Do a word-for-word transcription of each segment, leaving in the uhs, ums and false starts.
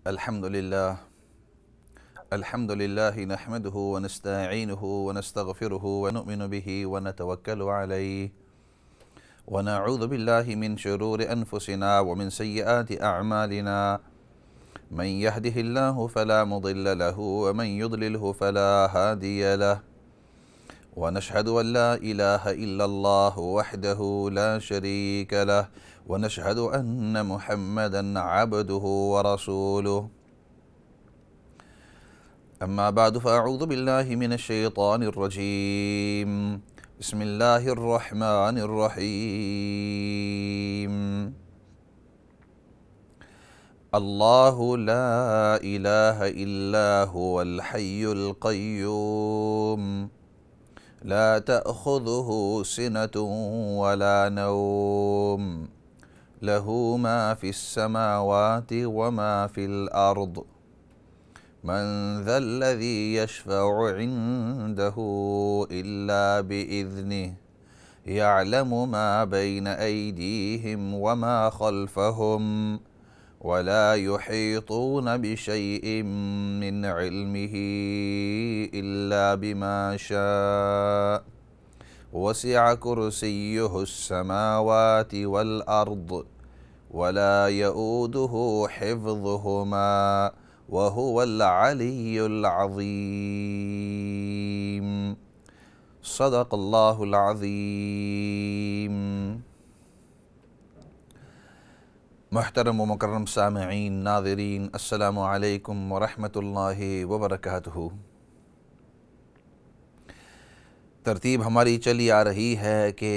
الحمد لله الحمد لله نحمده ونستعينه ونستغفره ونؤمن به ونتوكل عليه ونعوذ بالله من شرور أنفسنا ومن سيئات أعمالنا من يهده الله فلا مضل له ومن يضلله فلا هادي له ونشهد أن لا إله إلا الله وحده لا شريك له ونشهد أن محمدًا عبده ورسوله أما بعد فأعوذ بالله من الشيطان الرجيم بسم الله الرحمن الرحيم الله لا إله إلا هو الحي القيوم لا تأخذه سنة ولا نوم له ما في السماوات وما في الأرض من ذا الذي يشفع عنده إلا بإذنه يعلم ما بين أيديهم وما خلفهم ولا يحيطون بشيء من علمه إلا بما شاء وسع كرسيه السماوات والأرض ولا يؤوده حفظهما وهو العلي العظيم صدق الله العظيم. محترم و مکرم سامعین ناظرین، السلام علیکم ورحمۃ اللہ وبرکاتہ. ترتیب ہماری چلی آ رہی ہے کہ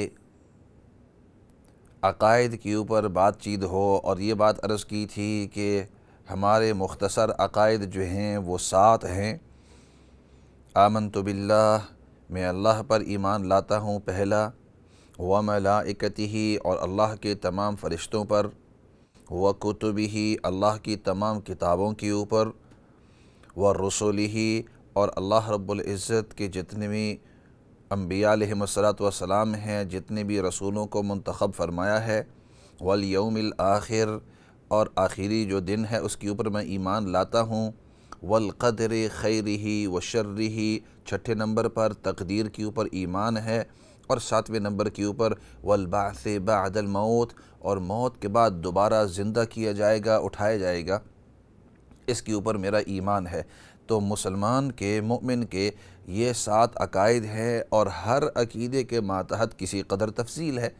عقائد کے اوپر بات چیت ہو، اور یہ بات عرض کی تھی کہ ہمارے مختصر عقائد جو ہیں وہ سات ہیں. آمنت باللہ، میں اللہ پر ایمان لاتا ہوں پہلا، وملائکتہ، اور اللہ کے تمام فرشتوں پر، وکتبہ، اللہ کی تمام کتابوں کے اوپر، ورسلہ، اور اللہ رب العزت کے جتنے بھی انبیاء علیہم الصلاۃ والسلام ہیں، جتنے بھی رسولوں کو منتخب فرمایا ہے، والیوم الآخر، اور آخری جو دن ہے اس کے اوپر میں ایمان لاتا ہوں، والقدر خیرہ وشرہ، چھٹے نمبر پر تقدیر کے اوپر ایمان ہے، اور ساتویں نمبر کے اوپر والبعث بعد الموت، اور موت کے بعد دوبارہ زندہ کیا جائے گا، اٹھایا جائے گا، اس کے اوپر میرا ایمان ہے. تو مسلمان کے، مومن کے یہ سات عقائد ہیں، اور ہر عقیدے کے ماتحت کسی قدر تفصیل ہے.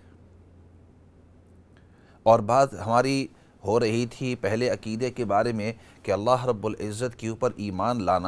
اور بات ہماری ہو رہی تھی پہلے عقیدے کے بارے میں کہ اللہ رب العزت کے اوپر ایمان لانا،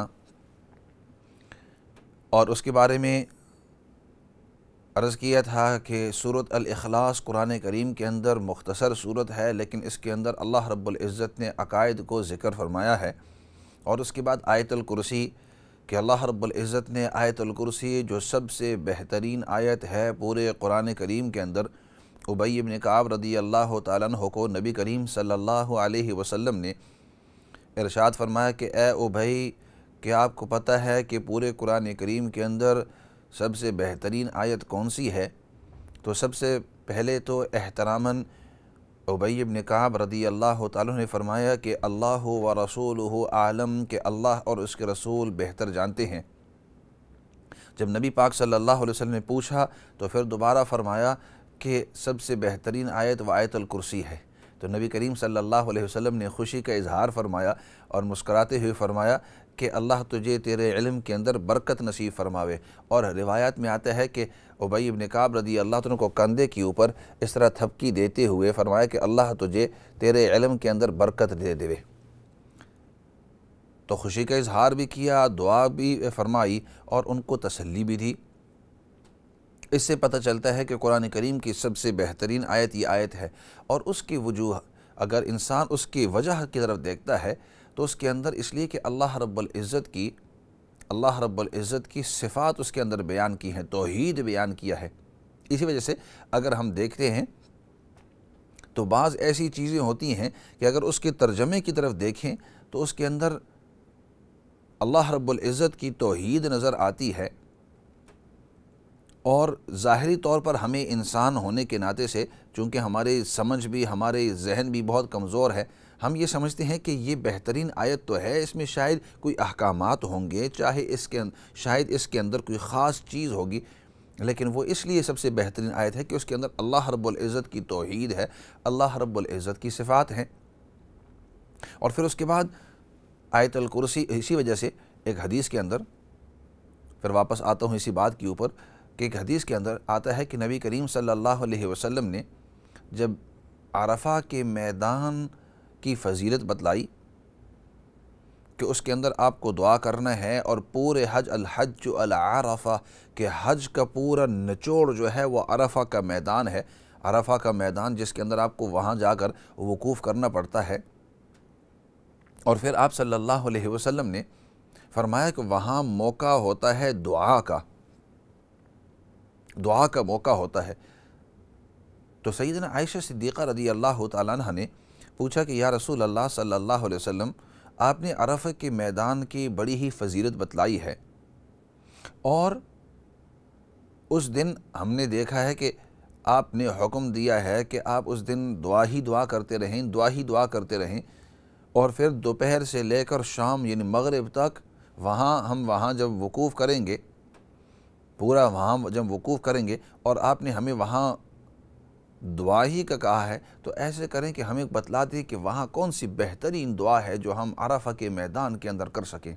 اور اس کے بارے میں عرض کیا تھا کہ سورۃ الاخلاص قرآن کریم کے اندر مختصر سورت ہے، لیکن اس کے اندر اللہ رب العزت نے عقائد کو ذکر فرمایا ہے. اور اس کے بعد آیت الکرسی، کہ اللہ رب العزت نے آیت الکرسی جو سب سے بہترین آیت ہے پورے قرآن کریم کے اندر، ابی بن کعب رضی اللہ تعالیٰ عنہ کو نبی کریم صلی اللہ علیہ وسلم نے ارشاد فرمایا کہ اے ابی، کیا آپ کو پتہ ہے کہ پورے قرآن کریم کے اندر سب سے بہترین آیت کون سی ہے؟ تو سب سے پہلے تو احتراماً ابی بن کعب رضی اللہ تعالیٰ نے فرمایا کہ اللہ و رسولہ عالم، کہ اللہ اور اس کے رسول بہتر جانتے ہیں. جب نبی پاک صلی اللہ علیہ وسلم نے پوچھا تو پھر دوبارہ فرمایا کہ سب سے بہترین آیت و آیت الکرسی ہے. تو نبی کریم صلی اللہ علیہ وسلم نے خوشی کا اظہار فرمایا اور مسکراتے ہوئے فرمایا کہ اللہ تجھے تیرے علم کے اندر برکت نصیب فرماوے. اور روایات میں آتا ہے کہ ابی بن کعب رضی اللہ عنہ کو کندھے کے اوپر اس طرح تھپکی دیتے ہوئے فرمایا کہ اللہ تجھے تیرے علم کے اندر برکت دے دے. تو خوشی کا اظہار بھی کیا، دعا بھی فرمائی، اور ان کو تسلی بھی دی. اس سے پتہ چلتا ہے کہ قرآن کریم کی سب سے بہترین آیت یہ آیت ہے. اور اس کی وجوہ، اگر انسان اس کی وجہ کی طرف دیکھتا ہے تو اس کے اندر اس لیے کہ اللہ رب العزت کی اللہ رب العزت کی صفات اس کے اندر بیان کی ہیں، توحید بیان کیا ہے. اسی وجہ سے اگر ہم دیکھتے ہیں تو بعض ایسی چیزیں ہوتی ہیں کہ اگر اس کے ترجمے کی طرف دیکھیں تو اس کے اندر اللہ رب العزت کی توحید نظر آتی ہے، اور ظاہری طور پر ہمیں انسان ہونے کے ناطے سے، چونکہ ہماری سمجھ بھی، ہمارے ذہن بھی بہت کمزور ہے، ہم یہ سمجھتے ہیں کہ یہ بہترین آیت تو ہے، اس میں شاید کوئی احکامات ہوں گے، چاہے اس کے شاید اس کے اندر کوئی خاص چیز ہوگی، لیکن وہ اس لیے سب سے بہترین آیت ہے کہ اس کے اندر اللہ رب العزت کی توحید ہے، اللہ رب العزت کی صفات ہیں۔ اور پھر اس کے بعد آیت الکرسی، اسی وجہ سے ایک حدیث کے اندر، پھر واپس آتا ہوں اسی بات کے اوپر، کہ ایک حدیث کے اندر آتا ہے کہ نبی کریم صلی اللہ علیہ وسلم نے جب عرفہ کے میدان کی فضیلت بتلائی کہ اس کے اندر آپ کو دعا کرنا ہے، اور پورے حج الحج العرفہ، کہ حج کا پورا نچوڑ جو ہے وہ عرفہ کا میدان ہے، عرفہ کا میدان جس کے اندر آپ کو وہاں جا کر وقوف کرنا پڑتا ہے۔ اور پھر آپ صلی اللہ علیہ وسلم نے فرمایا کہ وہاں موقع ہوتا ہے دعا کا، دعا کا موقع ہوتا ہے۔ تو سیدنا عائشہ صدیقہ رضی اللہ تعالیٰ عنہ نے پوچھا کہ یا رسول اللہ صلی اللہ علیہ وسلم، آپ نے عرفہ کے میدان کی بڑی ہی فضیلت بتلائی ہے، اور اس دن ہم نے دیکھا ہے کہ آپ نے حکم دیا ہے کہ آپ اس دن دعا ہی دعا کرتے رہیں، دعا ہی دعا کرتے رہیں، اور پھر دوپہر سے لے کر شام یعنی مغرب تک وہاں ہم وہاں جب وقوف کریں گے، پورا وہاں جب وقوف کریں گے، اور آپ نے ہمیں وہاں دعا ہی کا کہا ہے، تو ایسے کریں کہ ہمیں بتلا دیں کہ وہاں کون سی بہترین دعا ہے جو ہم عرفہ کے میدان کے اندر کر سکیں۔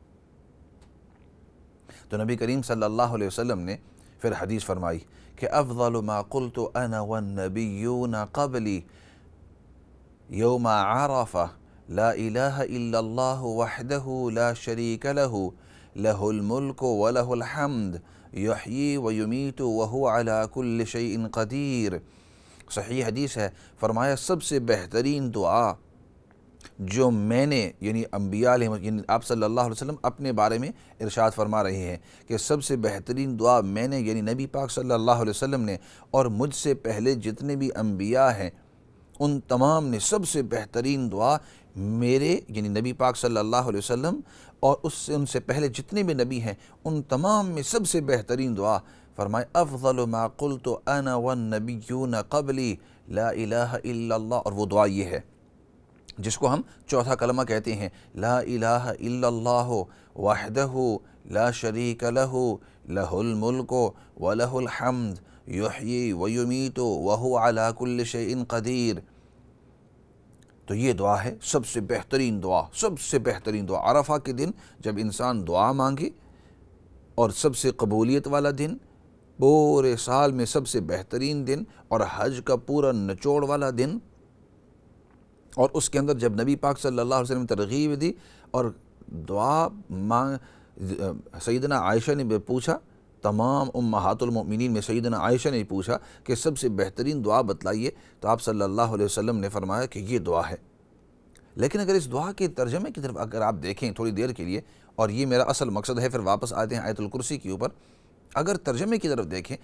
تو نبی کریم صلی اللہ علیہ وسلم نے پھر حدیث فرمائی کہ افضل ما قلت انا والنبیون قبلی یوم عرفہ لا الہ الا اللہ وحدہ لا شریک لہ لہ الملک ولہ الحمد یحیی ویمیت وہو علی کل شیء قدیر۔ صحیح حدیث ہے، فرمایا سب سے بہترین دعا جو میں نے، یعنی انبیاء علیہ یعنی آپ صلی اللہ علیہ وسلم اپنے بارے میں ارشاد فرما رہے ہیں کہ سب سے بہترین دعا میں نے، یعنی نبی پاک صلی اللہ علیہ وسلم نے، اور مجھ سے پہلے جتنے بھی انبیاء ہیں ان تمام نے، سب سے بہترین دعا میرے یعنی نبی پاک صلی اللہ علیہ وسلم اور اس سے ان سے پہلے جتنے بھی نبی ہیں ان تمام میں سب سے بہترین دعا فرمائے افضل ما قلت انا والنبیون قبلی لا الہ الا اللہ، اور وہ دعا یہ ہے جس کو ہم چوتھا کلمہ کہتے ہیں، لا الہ الا اللہ وحدہ لا شریک لہ لہ الملک ولہ الحمد یحیی ویمیت وہو علی کل شیء قدیر۔ تو یہ دعا ہے سب سے بہترین دعا، سب سے بہترین دعا عرفہ کے دن جب انسان دعا مانگے، اور سب سے قبولیت والا دن، پورے سال میں سب سے بہترین دن، اور حج کا پورا نچوڑ والا دن، اور اس کے اندر جب نبی پاک صلی اللہ علیہ وسلم ترغیب دی اور دعا مانگ، سیدنا عائشہ نے پوچھا، تمام امہات المؤمنین میں سیدنا عائشہ نے پوچھا کہ سب سے بہترین دعا بتلائیے، تو آپ صلی اللہ علیہ وسلم نے فرمایا کہ یہ دعا ہے۔ لیکن اگر اس دعا کے ترجمے کی طرف اگر آپ دیکھیں تھوڑی دیر کے لیے، اور یہ میرا اصل مقصد ہے، پھر واپس آتے ہیں آیت الکرسی کے اوپر، اگر ترجمے کی طرف دیکھیں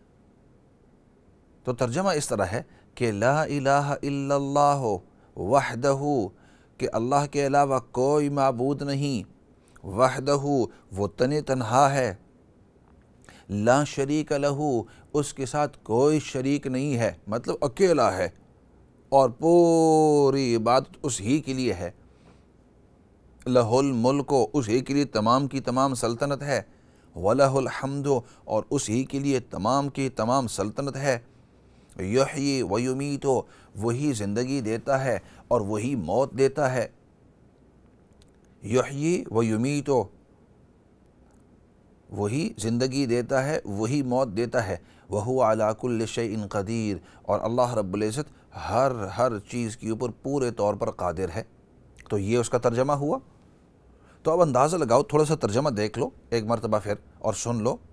تو ترجمہ اس طرح ہے کہ لا الہ الا اللہ وحدہ، کہ اللہ کے علاوہ کوئی معبود نہیں، وحدہ وہ تن تنہا ہے، لا شریک لہ اس کے ساتھ کوئی شریک نہیں ہے، مطلب اکیلا ہے، اور پوری عبادت اس ہی کے لیے ہے، لہ الملک اس ہی کے لیے تمام کی تمام سلطنت ہے، وَلَهُ الْحَمْدُ اور اس ہی کے لیے تمام کی تمام سلطنت ہے، یحیی ویمیت وہی زندگی دیتا ہے اور وہی موت دیتا ہے، یحیی ویمیت وہی زندگی دیتا ہے وہی موت دیتا ہے، وَهُوَ عَلَى كُلِّ شَيْءٍ قدیر، اور اللہ رب العزت ہر ہر چیز کے اوپر پورے طور پر قادر ہے۔ تو یہ اس کا ترجمہ ہوا۔ تو اب اندازہ لگاؤ، تھوڑا سا ترجمہ دیکھ لو ایک مرتبہ پھر اور سن لو،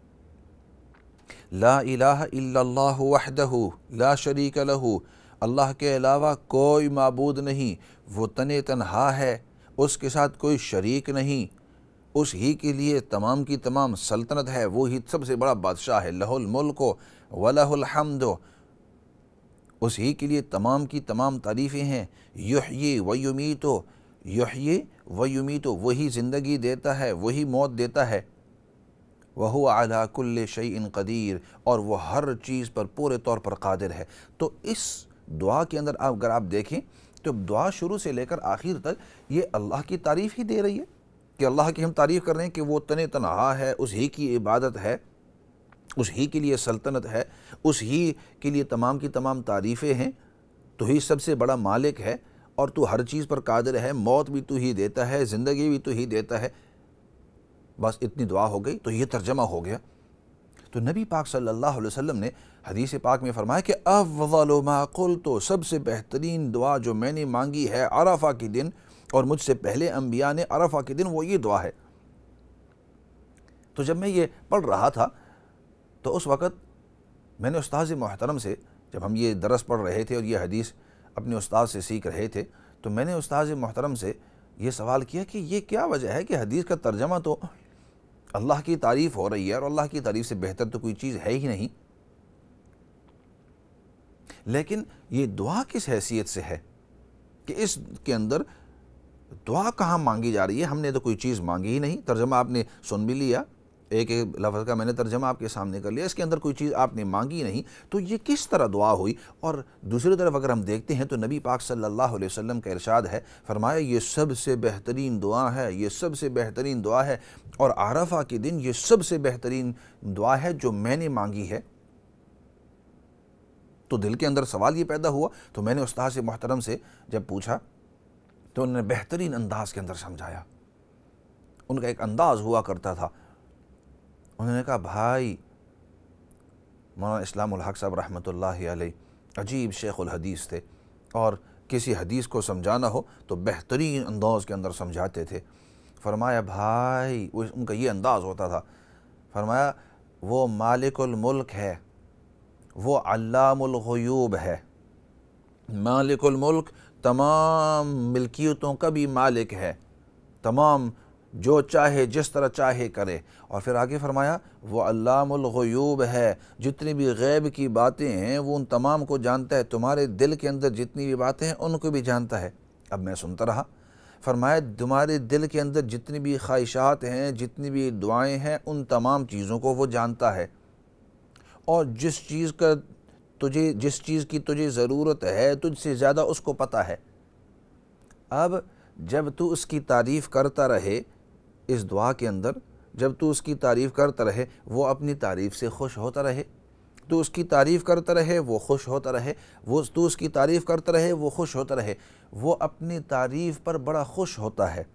لا الہ الا اللہ وحدہ لا شریک لہ، اللہ کے علاوہ کوئی معبود نہیں، وہ تن تنہا ہے، اس کے ساتھ کوئی شریک نہیں، اس ہی کے لیے تمام کی تمام سلطنت ہے، وہی سب سے بڑا بادشاہ ہے، لہ الملک ولہ الحمد اس ہی کے لیے تمام کی تمام تعریفیں ہیں، یحیی ویمیت یحیی ویمیت وہی زندگی دیتا ہے وہی موت دیتا ہے، وَهُوَ عَلَى كُلِّ شَيْءٍ قدیر اور وہ ہر چیز پر پورے طور پر قادر ہے۔ تو اس دعا کے اندر اگر آپ دیکھیں تو دعا شروع سے لے کر آخر تک یہ اللہ کی تعریف ہی دے رہی ہے کہ اللہ کی ہم تعریف کر رہے ہیں کہ وہ تن تنہا ہے، اس ہی کی عبادت ہے، اس ہی کے لیے سلطنت ہے، اس ہی کے لیے تمام کی تمام تعریفیں ہیں، تو ہی سب سے بڑا مالک ہے اور تو ہر چیز پر قادر ہے، موت بھی تو ہی دیتا ہے، زندگی بھی تو ہی دیتا ہے۔ بس اتنی دعا ہو گئی تو یہ ترجمہ ہو گیا۔ تو نبی پاک صلی اللہ علیہ وسلم نے حدیث پاک میں فرمایا کہ افضل ما قلت، سب سے بہترین دعا جو میں نے مانگی ہے عرفہ کے دن، اور مجھ سے پہلے انبیاء نے عرفہ کے دن، وہ یہ دعا ہے۔ تو جب میں یہ پڑھ رہا تھا تو اس وقت میں نے استاذ محترم سے، جب ہم یہ درس پڑھ رہے تھے اور یہ حدیث اپنے استاد سے سیکھ رہے تھے، تو میں نے استاذ محترم سے یہ سوال کیا کہ یہ کیا وجہ ہے کہ حدیث کا ترجمہ تو اللہ کی تعریف ہو رہی ہے اور اللہ کی تعریف سے بہتر تو کوئی چیز ہے ہی نہیں، لیکن یہ دعا کس حیثیت سے ہے کہ اس کے اندر دعا کہاں مانگی جا رہی ہے؟ ہم نے تو کوئی چیز مانگی ہی نہیں۔ ترجمہ آپ نے سن بھی لیا، ایک ایک لفظ کا میں نے ترجمہ آپ کے سامنے کر لیا، اس کے اندر کوئی چیز آپ نے مانگی نہیں، تو یہ کس طرح دعا ہوئی؟ اور دوسری طرف اگر ہم دیکھتے ہیں تو نبی پاک صلی اللہ علیہ وسلم کا ارشاد ہے، فرمایا یہ سب سے بہترین دعا ہے، یہ سب سے بہترین دعا ہے، اور عرفہ کے دن یہ سب سے بہترین دعا ہے جو میں نے مانگی ہے۔ تو دل کے اندر سوال یہ پیدا ہوا، تو میں نے استاد سے محترم سے جب پوچھا تو انہوں نے بہترین انداز کے اندر سمجھایا۔ ان کا ایک انداز ہوا کرتا تھا، انہوں نے کہا بھائی مولانا اسلام الحق صاحب رحمۃ اللہ علیہ عجیب شیخ الحدیث تھے، اور کسی حدیث کو سمجھانا ہو تو بہترین انداز کے اندر سمجھاتے تھے۔ فرمایا بھائی، وہ ان کا یہ انداز ہوتا تھا، فرمایا وہ مالک الملک ہے، وہ علام الغیوب ہے، مالک الملک تمام ملکیتوں کا بھی مالک ہے، تمام جو چاہے جس طرح چاہے کرے۔ اور پھر آگے فرمایا وہ علام الغیوب ہے، جتنی بھی غیب کی باتیں ہیں وہ ان تمام کو جانتا ہے، تمہارے دل کے اندر جتنی بھی باتیں ہیں ان کو بھی جانتا ہے۔ اب میں سنتا رہا، فرمایا تمہارے دل کے اندر جتنی بھی خواہشات ہیں، جتنی بھی دعائیں ہیں، ان تمام چیزوں کو وہ جانتا ہے، اور جس چیز کا تجھے جس چیز کی تجھے ضرورت ہے تجھ سے زیادہ اس کو پتہ ہے۔ اب جب تو اس کی تعریف کرتا رہے اس دعا کے اندر، جب تو اس کی تعریف کرتا رہے وہ اپنی تعریف سے خوش ہوتا رہے، تو اس کی تعریف کرتا رہے وہ خوش ہوتا رہے، وہ تو اس کی تعریف کرتا رہے وہ خوش ہوتا رہے، وہ اپنی تعریف پر بڑا خوش ہوتا ہے۔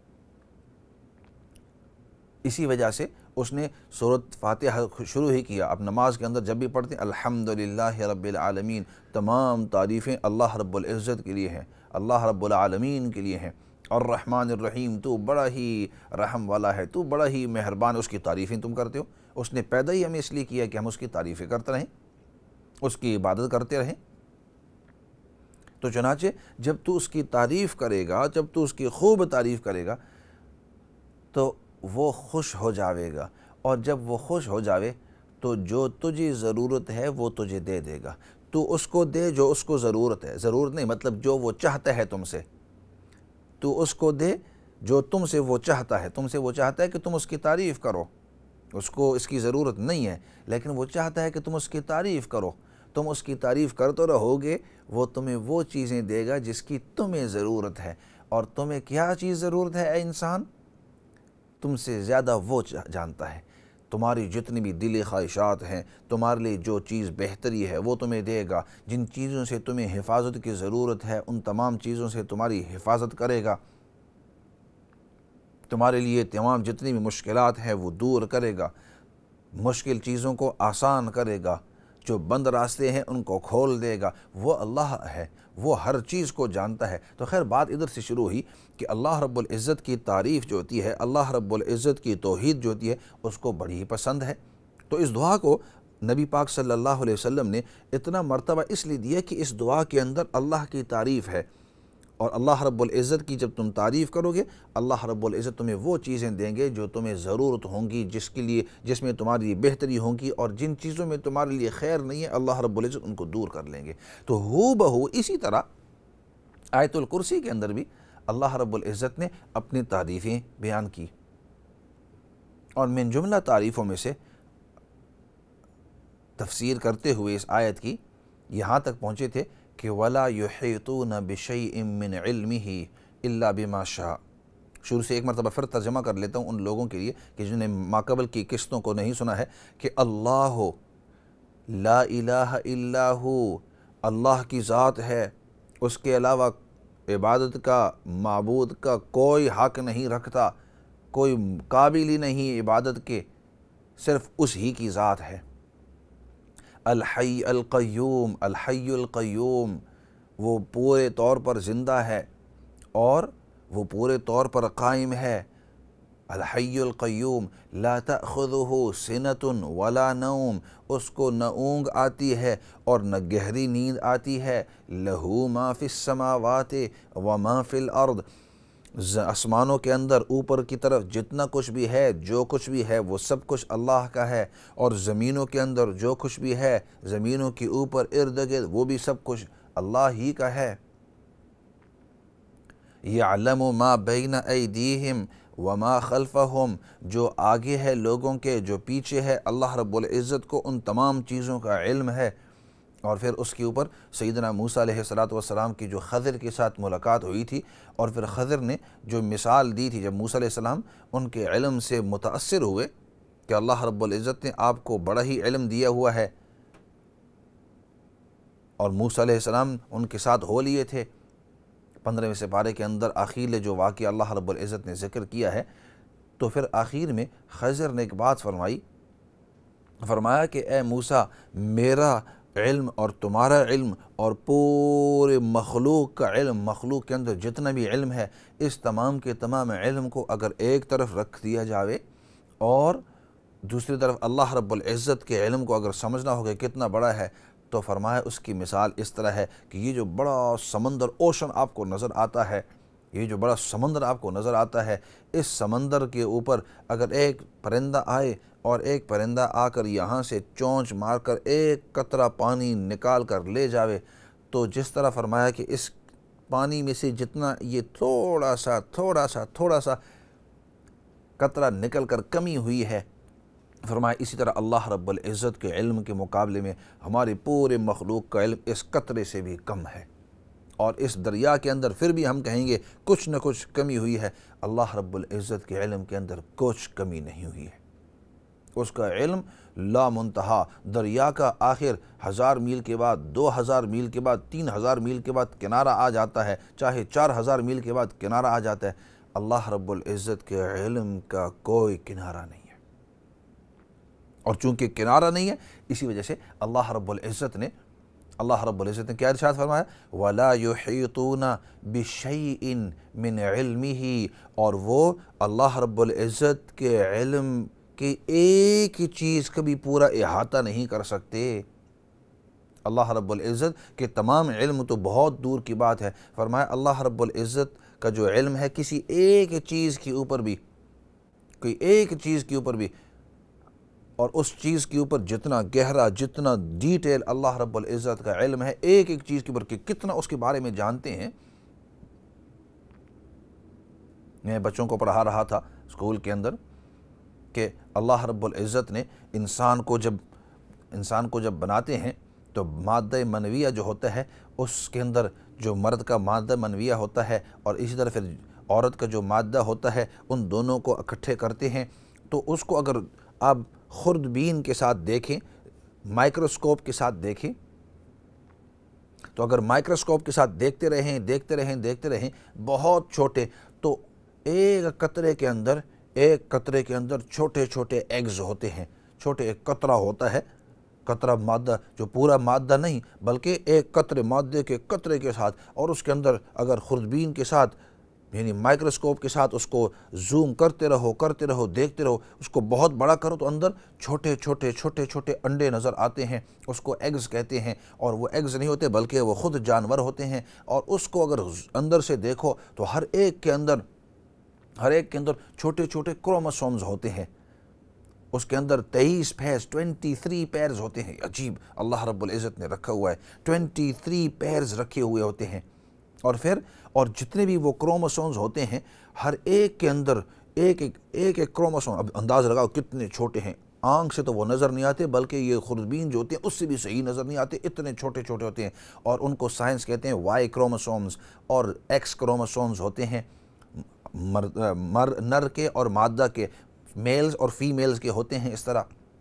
اسی وجہ سے اس نے سورۃ فاتحہ شروع ہی کیا۔ اب نماز کے اندر جب بھی پڑھتے ہیں الحمدللہ رب العالمین، تمام تعریفیں اللہ رب العزت کے لیے ہیں، اللہ رب العالمین کے لیے ہیں، الرحمن الرحیم، تو بڑا ہی رحم والا ہے، تو بڑا ہی مہربان، اس کی تعریفیں تم کرتے ہو۔ اس نے پیدا ہی ہمیں اس لیے کیا کہ ہم اس کی تعریفیں کرتے رہیں، اس کی عبادت کرتے رہیں۔ تو چنانچہ جب تو اس کی تعریف کرے گا، جب تو اس کی خوب تعریف کرے گا تو وہ خوش ہو جاوے گا، اور جب وہ خوش ہو جاوے تو جو تجھے ضرورت ہے وہ تجھے دے دے گا۔ تو اس کو دے جو اس کو ضرورت ہے، ضرورت نہیں مطلب جو وہ چاہتا ہے تم سے، تو اس کو دے جو تم سے وہ چاہتا ہے۔ تم سے وہ چاہتا ہے کہ تم اس کی تعریف کرو، اس کو اس کی ضرورت نہیں ہے، لیکن وہ چاہتا ہے کہ تم اس کی تعریف کرو۔ تم اس کی تعریف کرتے رہو گے، وہ تمہیں وہ چیزیں دے گا جس کی تمہیں ضرورت ہے۔ اور تمہیں کیا چیز ضرورت ہے اے انسان؟ تم سے زیادہ وہ جانتا ہے۔ تمہاری جتنی بھی دلی خواہشات ہیں، تمہارے لیے جو چیز بہتری ہے وہ تمہیں دے گا، جن چیزوں سے تمہیں حفاظت کی ضرورت ہے ان تمام چیزوں سے تمہاری حفاظت کرے گا، تمہارے لیے تمام جتنی بھی مشکلات ہیں وہ دور کرے گا، مشکل چیزوں کو آسان کرے گا، جو بند راستے ہیں ان کو کھول دے گا۔ وہ اللہ ہے، وہ ہر چیز کو جانتا ہے۔ تو خیر بات ادھر سے شروع ہوئی کہ اللہ رب العزت کی تعریف جو ہوتی ہے، اللہ رب العزت کی توحید جو ہوتی ہے، اس کو بڑی ہی پسند ہے۔ تو اس دعا کو نبی پاک صلی اللہ علیہ وسلم نے اتنا مرتبہ اس لیے دیا کہ اس دعا کے اندر اللہ کی تعریف ہے، اور اللہ رب العزت کی جب تم تعریف کرو گے، اللہ رب العزت تمہیں وہ چیزیں دیں گے جو تمہیں ضرورت ہوں گی، جس کے لیے جس میں تمہاری بہتری ہوں گی، اور جن چیزوں میں تمہارے لیے خیر نہیں ہے اللہ رب العزت ان کو دور کر لیں گے۔ تو ہو بہو اسی طرح آیت الکرسی کے اندر بھی اللہ رب العزت نے اپنی تعریفیں بیان کی، اور من جملہ تعریفوں میں سے تفسیر کرتے ہوئے اس آیت کی یہاں تک پہنچے تھے کہ وَلَا يُحِيطُونَ بِشَيْءٍ مِّنْ عِلْمِهِ إِلَّا بِمَا شَاءَ۔ شروع سے ایک مرتبہ پھر ترجمہ کر لیتا ہوں ان لوگوں کے لیے کہ جنہیں ماقبل کی قسطوں کو نہیں سنا ہے، کہ اللہ لا الہ الا ہو، اللہ کی ذات ہے، اس کے علاوہ عبادت کا، معبود کا کوئی حق نہیں رکھتا، کوئی قابل ہی نہیں عبادت کے، صرف اس ہی کی ذات ہے۔ الحی القیوم، الحی القیوم، وہ پورے طور پر زندہ ہے اور وہ پورے طور پر قائم ہے۔ الحی القیوم لا تأخذہ سنۃ ولا نوم، اس کو نہ اونگ آتی ہے اور نہ گہری نیند آتی ہے۔ لہ ما فی السماوات وما فی الارض، آسمانوں کے اندر اوپر کی طرف جتنا کچھ بھی ہے، جو کچھ بھی ہے، وہ سب کچھ اللہ کا ہے، اور زمینوں کے اندر جو کچھ بھی ہے، زمینوں کے اوپر ارد گرد، وہ بھی سب کچھ اللہ ہی کا ہے۔ یعلم ما بین ایدیہم وما خلفہم، جو آگے ہے لوگوں کے، جو پیچھے ہے، اللہ رب العزت کو ان تمام چیزوں کا علم ہے۔ اور پھر اس کے اوپر سیدنا موسیٰ علیہ السلام کی جو خضر کے ساتھ ملاقات ہوئی تھی، اور پھر خضر نے جو مثال دی تھی، جب موسیٰ علیہ السلام ان کے علم سے متاثر ہوئے کہ اللہ رب العزت نے آپ کو بڑا ہی علم دیا ہوا ہے، اور موسیٰ علیہ السلام ان کے ساتھ ہو لیے تھے۔ پندرہویں سپارے کے اندر آخر جو واقعہ اللہ رب العزت نے ذکر کیا ہے، تو پھر آخر میں خضر نے ایک بات فرمائی، فرمایا کہ اے موسیٰ، میرا علم اور تمہارا علم اور پورے مخلوق کا علم، مخلوق کے اندر جتنا بھی علم ہے، اس تمام کے تمام علم کو اگر ایک طرف رکھ دیا جاوے اور دوسری طرف اللہ رب العزت کے علم کو اگر سمجھنا ہوگا کتنا بڑا ہے، تو فرمایا اس کی مثال اس طرح ہے کہ یہ جو بڑا سمندر، اوشن آپ کو نظر آتا ہے، یہ جو بڑا سمندر آپ کو نظر آتا ہے، اس سمندر کے اوپر اگر ایک پرندہ آئے اور ایک پرندہ آ کر یہاں سے چونچ مار کر ایک قطرہ پانی نکال کر لے جاوے، تو جس طرح فرمایا کہ اس پانی میں سے جتنا یہ تھوڑا سا تھوڑا سا تھوڑا سا قطرہ نکل کر کمی ہوئی ہے، فرمایا اسی طرح اللہ رب العزت کے علم کے مقابلے میں ہمارے پورے مخلوق کا علم اس قطرے سے بھی کم ہے، اور اس دریا کے اندر پھر بھی ہم کہیں گے کچھ نہ کچھ کمی ہوئی ہے، اللہ رب العزت کے علم کے اندر کچھ کمی نہیں ہوئی ہے۔ اس کا علم لا منتہا، دریا کا آخر ہزار میل کے بعد، دو ہزار میل کے بعد، تین ہزار میل کے بعد کنارہ آ جاتا ہے، چاہے چار ہزار میل کے بعد کنارہ آ جاتا ہے، اللہ رب العزت کے علم کا کوئی کنارہ نہیں ہے۔ اور چونکہ کنارہ نہیں ہے، اسی وجہ سے اللہ رب العزت نے اللہ رب العزت نے کیا ارشاد فرمایا؟ وَلَا يُحِيطُونَ بِشَيْءٍ مِّنْ عِلْمِهِ، اور وہ اللہ رب العزت کے علم کی ایک ہی چیز کا بھی پورا احاطہ نہیں کر سکتے۔ اللہ رب العزت کے تمام علم تو بہت دور کی بات ہے، فرمایا اللہ رب العزت کا جو علم ہے کسی ایک چیز کے اوپر بھی، کوئی ایک چیز کے اوپر بھی، اور اس چیز کے اوپر جتنا گہرا، جتنا ڈیٹیل اللہ رب العزت کا علم ہے ایک ایک چیز کے اوپر کہ کتنا اس کے بارے میں جانتے ہیں۔ میں بچوں کو پڑھا رہا تھا اسکول کے اندر کہ اللہ رب العزت نے انسان کو جب انسان کو جب بناتے ہیں تو مادہ منویہ جو ہوتا ہے اس کے اندر جو مرد کا مادہ منویہ ہوتا ہے اور اسی طرح پھر عورت کا جو مادہ ہوتا ہے، ان دونوں کو اکٹھے کرتے ہیں، تو اس کو اگر آپ خوردبین کے ساتھ دیکھیں، مائکروسکوپ کے ساتھ دیکھیں، تو اگر مائکروسکوپ کے ساتھ دیکھتے رہیں دیکھتے رہیں دیکھتے رہیں بہت چھوٹے، تو ایک قطرے کے اندر ایک قطرے کے اندر چھوٹے چھوٹے ایگز ہوتے ہیں، چھوٹے ایک قطرہ ہوتا ہے، قطرہ مادہ جو پورا مادہ نہیں بلکہ ایک قطرے مادے کے قطرے کے ساتھ، اور اس کے اندر اگر خوردبین کے ساتھ یعنی مائکروسکوپ کے ساتھ اس کو زوم کرتے رہو کرتے رہو دیکھتے رہو، اس کو بہت بڑا کرو تو اندر چھوٹے چھوٹے چھوٹے چھوٹے انڈے نظر آتے ہیں، اس کو ایگز کہتے ہیں، اور وہ ایگز نہیں ہوتے بلکہ وہ خود جانور ہوتے ہیں، اور اس کو اگر اندر سے دیکھو تو ہر ایک کے اندر ہر ایک کے اندر چھوٹے چھوٹے کروموسومز ہوتے ہیں، اس کے اندر تیئیس پیرز ٹوینٹی تھری پیرز ہوتے ہیں، عجیب اللہ رب العزت نے رکھا ہوا ہے، ٹوینٹی تھری پیرز رکھے ہوئے ہوتے ہیں، اور پھر اور جتنے بھی وہ کروموسومز ہوتے ہیں ہر ایک کے اندر ایک ایک ایک ایک کروموسوم، اب انداز لگاؤ کتنے چھوٹے ہیں، آنکھ سے تو وہ نظر نہیں آتے، بلکہ یہ خوردبین جو ہوتے ہیں اس سے بھی صحیح نظر نہیں آتے، اتنے چھوٹے چھوٹے ہوتے ہیں، اور ان کو سائنس کہتے ہیں وائی کروموسومز اور ایکس کروموسومز ہوتے ہیں، مر مر نر کے اور مادہ کے، میلز اور فیمیلز کے ہوتے ہیں اس طرح۔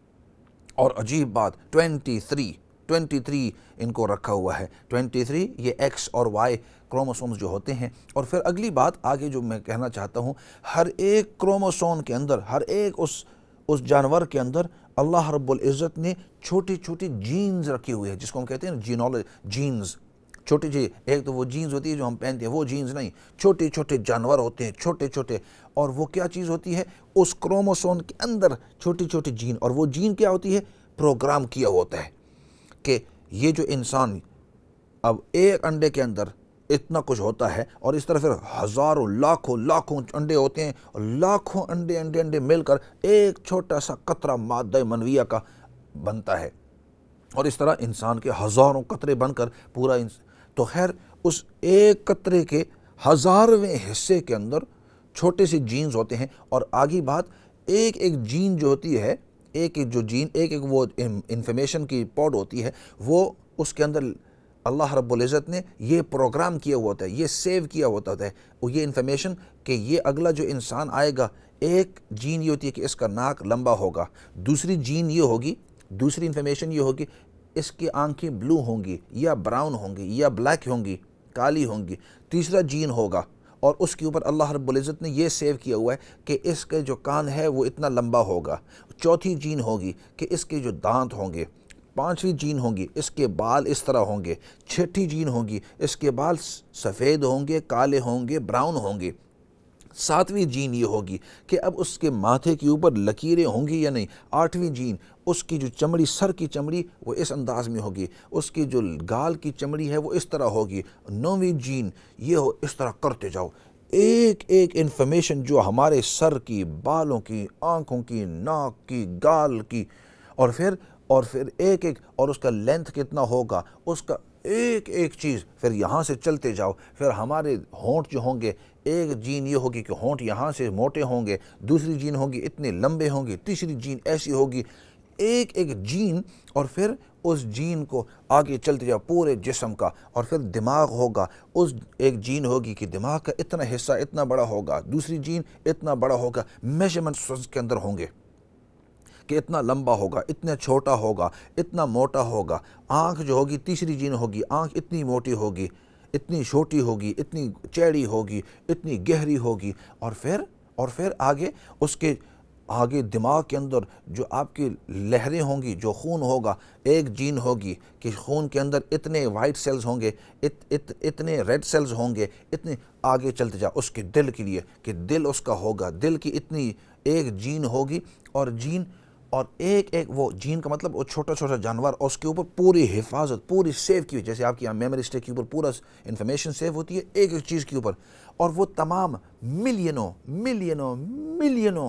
اور عجیب بات، ٹوینٹی تھری ٹوینٹی تھری ان کو رکھا ہوا ہے، ٹوینٹی تھری یہ ایکس اور وائی کروموسومز جو ہوتے ہیں۔ اور پھر اگلی بات آگے جو میں کہنا چاہتا ہوں، ہر ایک کروموسوم کے اندر، ہر ایک اس اس جانور کے اندر اللہ رب العزت نے چھوٹی چھوٹی جینز رکھی ہوئی ہے، جس کو ہم کہتے ہیں جینولوجی، جینز چھوٹی جی ایک تو وہ جینز ہوتی ہے جو ہم پہنتے ہیں، وہ جینز نہیں، چھوٹے چھوٹے جانور ہوتے ہیں، چھوٹے چھوٹے، اور وہ کیا چیز ہوتی ہے، اس کروموسوم کے اندر چھوٹی چھوٹی جین، اور وہ جین کیا ہوتی ہے، پروگرام کیا ہوتا ہے کہ یہ جو انسان اب ایک انڈے کے اندر اتنا کچھ ہوتا ہے، اور اس طرح پھر ہزاروں لاکھوں لاکھوں انڈے ہوتے ہیں، اور لاکھوں انڈے انڈے انڈے مل کر ایک چھوٹا سا قطرہ مادہ منویہ کا بنتا ہے، اور اس طرح انسان کے ہزاروں قطرے بن کر پورا انس... تو خیر اس ایک قطرے کے ہزارویں حصے کے اندر چھوٹے سے جینز ہوتے ہیں، اور آگی بات، ایک ایک جین جو ہوتی ہے، ایک ایک جو جین، ایک ایک وہ انفارمیشن کی پوڈ ہوتی ہے، وہ اس کے اندر اللہ رب العزت نے یہ پروگرام کیا ہوا ہوتا ہے، یہ سیو کیا ہوتا ہے وہ یہ انفارمیشن کہ یہ اگلا جو انسان آئے گا، ایک جین یہ ہوتی ہے کہ اس کا ناک لمبا ہوگا، دوسری جین یہ ہوگی، دوسری انفارمیشن یہ ہوگی اس کی آنکھیں بلو ہوں گی یا براؤن ہوں گی یا بلیک ہوں گی، کالی ہوں گی، تیسرا جین ہوگا، اور اس کے اوپر اللہ رب العزت نے یہ سیو کیا ہوا ہے کہ اس کے جو کان ہے وہ اتنا لمبا ہوگا، چوتھی جین ہوگی کہ اس کے جو دانت ہوں گے، پانچویں جین ہوں گی اس کے بال اس طرح ہوں گے، چھٹی جین ہوگی اس کے بال سفید ہوں گے، کالے ہوں گے، براؤن ہوں گے، ساتویں جین یہ ہوگی کہ اب اس کے ماتھے کے اوپر لکیریں ہوں گی یا نہیں، آٹھویں جین اس کی جو چمڑی، سر کی چمڑی وہ اس انداز میں ہوگی، اس کی جو گال کی چمڑی ہے وہ اس طرح ہوگی، نویں جین یہ ہو، اس طرح کرتے جاؤ، ایک ایک انفارمیشن جو ہمارے سر کی، بالوں کی، آنکھوں کی، ناک کی، گال کی، اور پھر اور پھر ایک ایک، اور اس کا لینتھ کتنا ہوگا، اس کا ایک ایک چیز، پھر یہاں سے چلتے جاؤ، پھر ہمارے ہونٹ جو ہوں گے، ایک جین یہ ہوگی کہ ہونٹ یہاں سے موٹے ہوں گے، دوسری جین ہوگی اتنے لمبے ہوں گے، تیسری جین ایسی ہوگی، ایک ایک جین، اور پھر اس جین کو آگے چلتے جاؤ پورے جسم کا، اور پھر دماغ ہوگا، اس ایک جین ہوگی کہ دماغ کا اتنا حصہ اتنا بڑا ہوگا، دوسری جین اتنا بڑا ہوگا، میجرمنٹس اس کے اندر ہوں گے کہ اتنا لمبا ہوگا، اتنا چھوٹا ہوگا، اتنا موٹا ہوگا، آنکھ جو ہوگی تیسری جین ہوگی، آنکھ اتنی موٹی ہوگی، اتنی چھوٹی ہوگی، اتنی چیڑی ہوگی، اتنی گہری ہوگی، اور پھر اور پھر آگے اس کے آگے دماغ کے اندر جو آپ کی لہریں ہوں گی، جو خون ہوگا، ایک جین ہوگی کہ خون کے اندر اتنے وائٹ سیلز ہوں گے، ات ات اتنے ریڈ سیلز ہوں گے، اتنے آگے چلتے جا اس کے دل کے لیے کہ دل اس کا ہوگا، دل کی اتنی ایک جین ہوگی، اور جین اور ایک ایک وہ جین کا مطلب وہ چھوٹا چھوٹا جانور، اور اس کے اوپر پوری حفاظت، پوری سیو کی ہوئی، جیسے آپ کی میموری اسٹک کے اوپر پورا انفارمیشن سیو ہوتی ہے ایک ایک چیز کے اوپر، اور وہ تمام ملینوں ملینوں ملینوں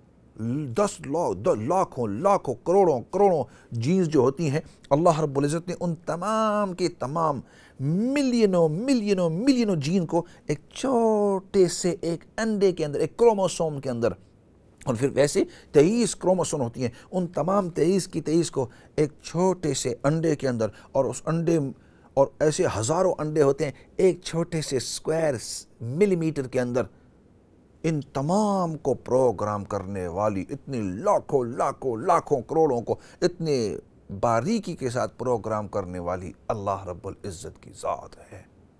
دس لاکھوں لاکھوں کروڑوں کروڑوں جینز جو ہوتی ہیں، اللہ رب العزت نے ان تمام کے تمام ملینوں ملینوں ملینوں جین کو ایک چھوٹے سے ایک انڈے کے اندر، ایک کروموسوم کے اندر، اور پھر ویسے تیئیس کروموسوم ہوتی ہیں، ان تمام تیئیس کی تیئیس کو ایک چھوٹے سے انڈے کے اندر، اور اس انڈے اور ایسے ہزاروں انڈے ہوتے ہیں ایک چھوٹے سے اسکوائر ملی میٹر کے اندر، ان تمام کو پروگرام کرنے والی، اتنے لاکھوں لاکھوں لاکھوں کروڑوں کو اتنے باریکی کے ساتھ پروگرام کرنے والی اللہ رب العزت کی ذات ہے۔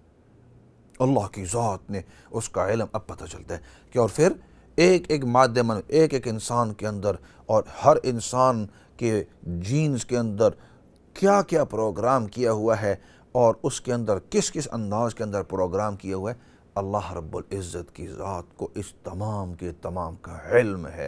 اللہ کی ذات نے اس کا علم اب پتہ چلتا ہے کہ اور پھر ایک ایک مادہ من ایک ایک انسان کے اندر، اور ہر انسان کے جینز کے اندر کیا کیا پروگرام کیا ہوا ہے، اور اس کے اندر کس کس انداز کے اندر پروگرام کیا ہوا ہے، اللہ رب العزت کی ذات کو اس تمام کے تمام کا علم ہے۔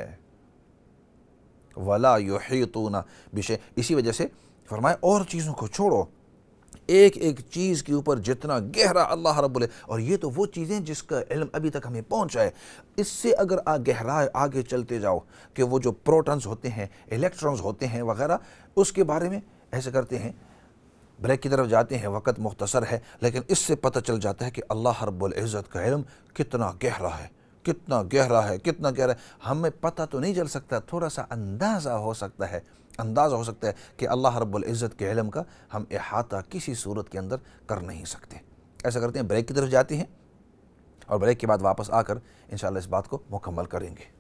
وَلَا يُحِيطُونَ بِشَيْءٍ، اسی وجہ سے فرمایا اور چیزوں کو چھوڑو، ایک ایک چیز کے اوپر جتنا گہرا اللہ رب العزت، اور یہ تو وہ چیزیں جس کا علم ابھی تک ہمیں پہنچا ہے، اس سے اگر گہرائے آگے چلتے جاؤ کہ وہ جو پروٹونز ہوتے ہیں، الیکٹرونز ہوتے ہیں وغیرہ، اس کے بارے میں ایسے کرتے ہیں، بریک کی طرف جاتے ہیں، وقت مختصر ہے، لیکن اس سے پتہ چل جاتا ہے کہ اللہ رب العزت کا علم کتنا گہرا ہے، کتنا گہرا ہے، کتنا گہرا ہے، ہمیں پتہ تو نہیں چل سکتا، تھوڑا سا اندازہ ہو سکتا ہے اندازہ ہو سکتا ہے کہ اللہ رب العزت کے علم کا ہم احاطہ کسی صورت کے اندر کر نہیں سکتے۔ ایسا کرتے ہیں، بریک کی طرف جاتے ہیں اور بریک کے بعد واپس آ کر انشاءاللہ اس بات کو مکمل کریں گے۔